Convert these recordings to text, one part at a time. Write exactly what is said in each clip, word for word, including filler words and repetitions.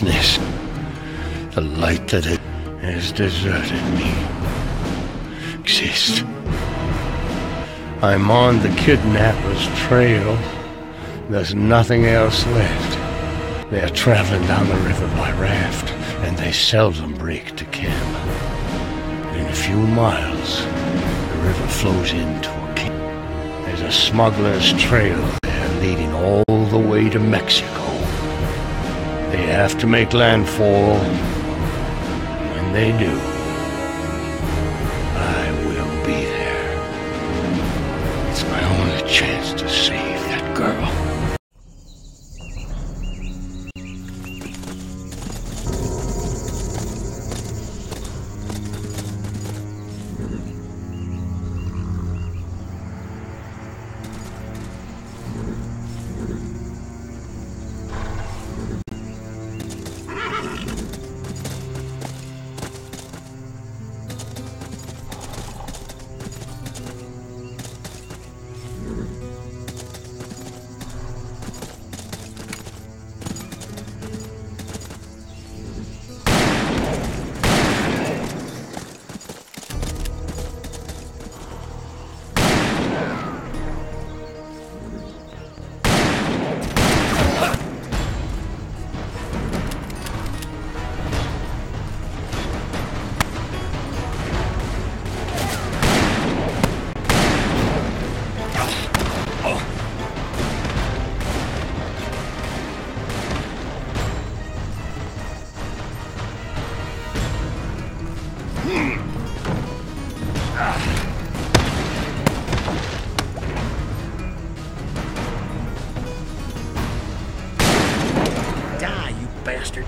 darkness, the light that has deserted me, exists. I'm on the kidnapper's trail. There's nothing else left. They're traveling down the river by raft, and they seldom break to camp. In a few miles, the river flows into a camp. There's a smuggler's trail there leading all the way to Mexico. They have to make landfall. When they do, I will be there. It's my only chance to save that girl. Die, you bastard!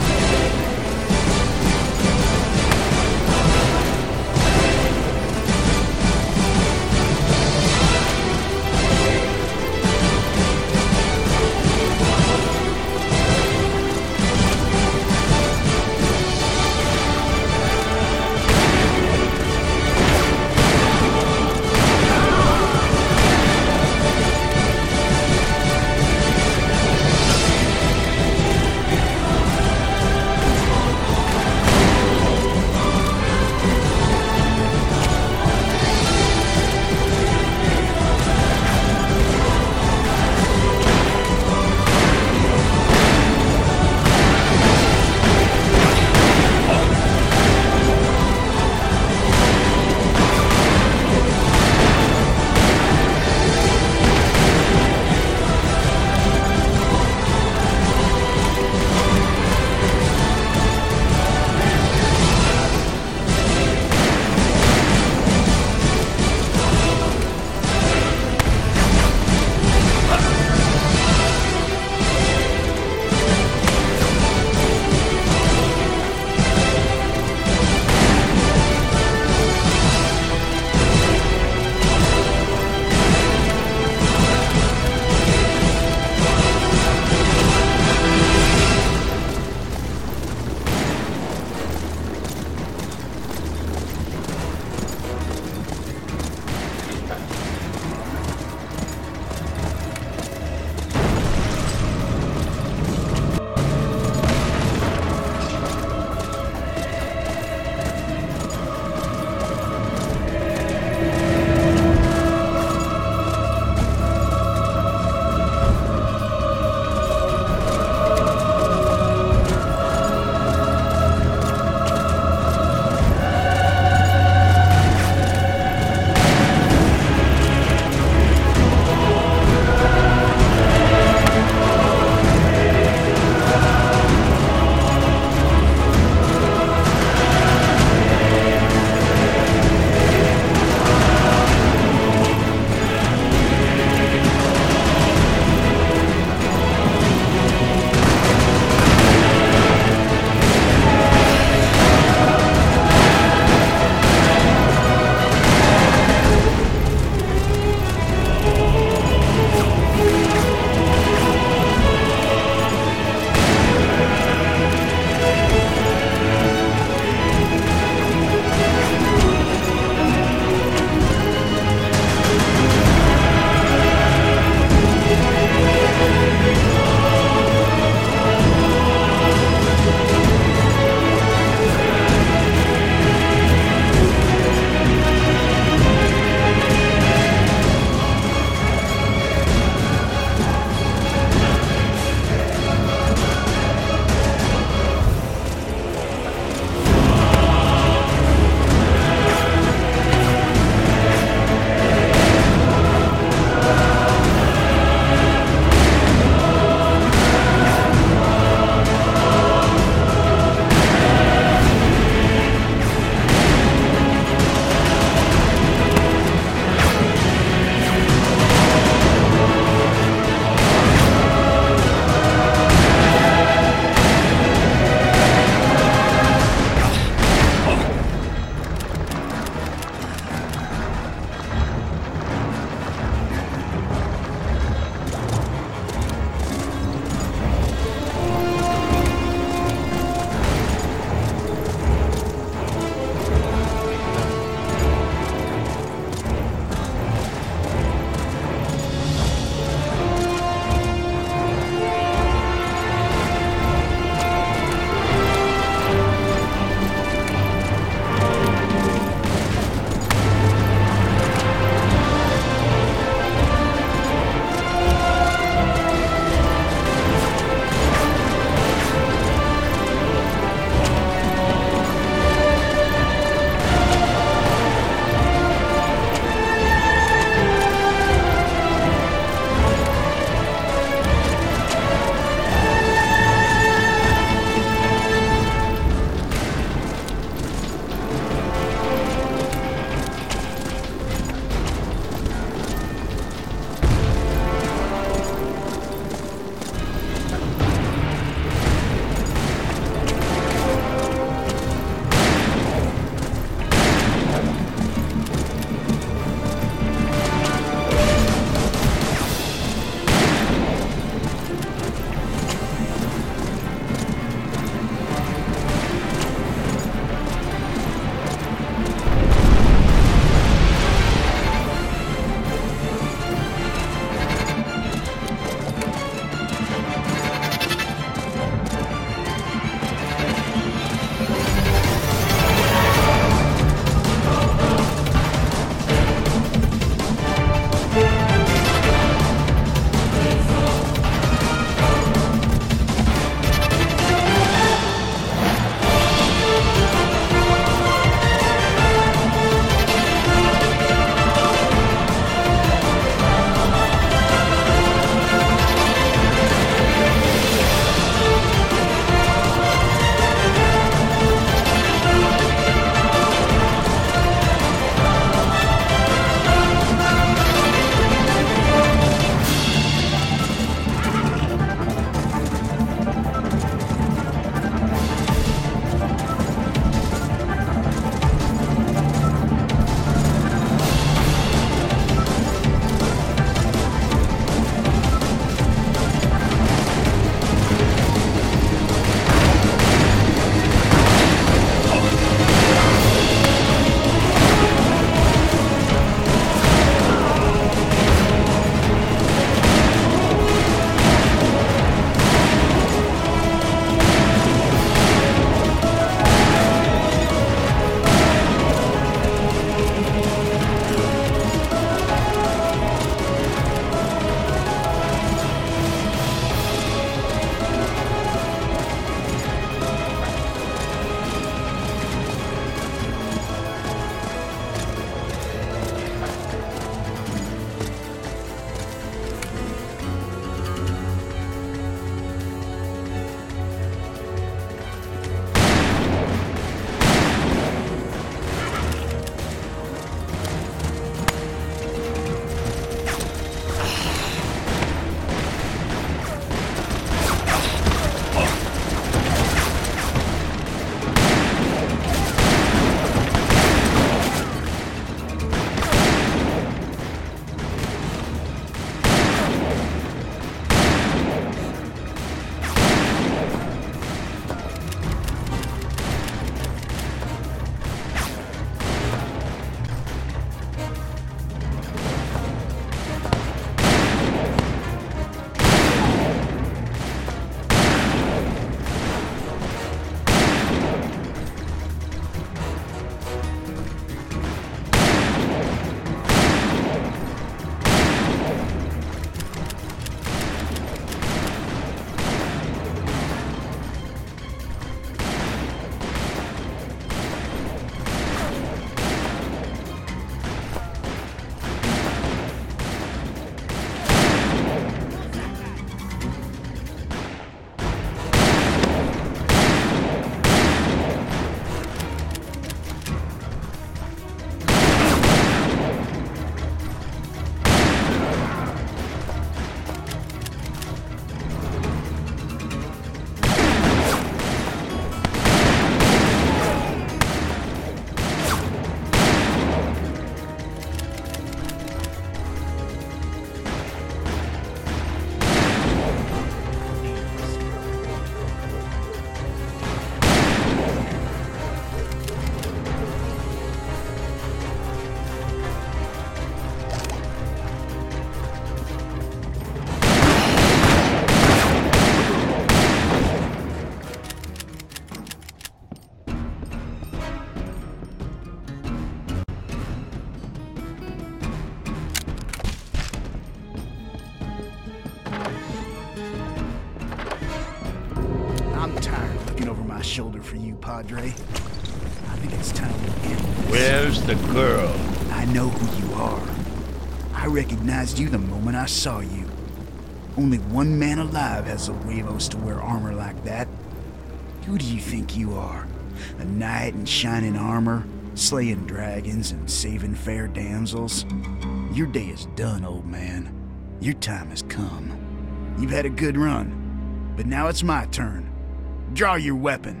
looking over my shoulder for you, Padre. I think it's time to end this. Where's the girl? I know who you are. I recognized you the moment I saw you. Only one man alive has the huevos to wear armor like that. Who do you think you are? A knight in shining armor, slaying dragons and saving fair damsels? Your day is done, old man. Your time has come. You've had a good run, but now it's my turn. Draw your weapon.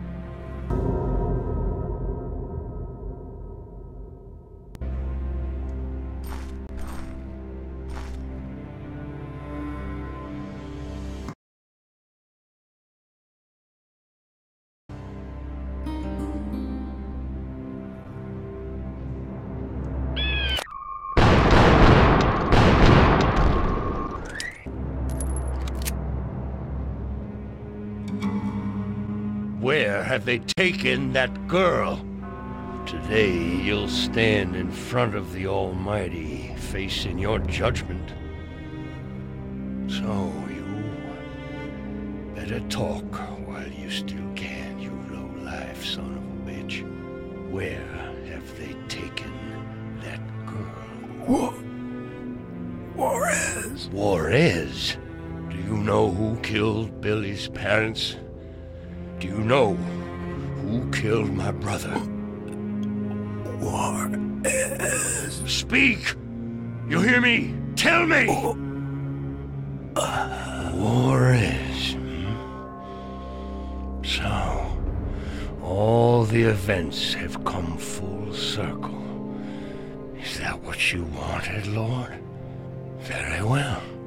Where have they taken that girl? Today you'll stand in front of the Almighty, facing your judgment. So you better talk while you still can, you low-life son of a bitch. Where have they taken that girl? What? Juarez? Juarez? Do you know who killed Billy's parents? Do you know who killed my brother? Juarez. Speak! You hear me? Tell me! Oh. Uh. Juarez. Hmm? So, all the events have come full circle. Is that what you wanted, Lord? Very well.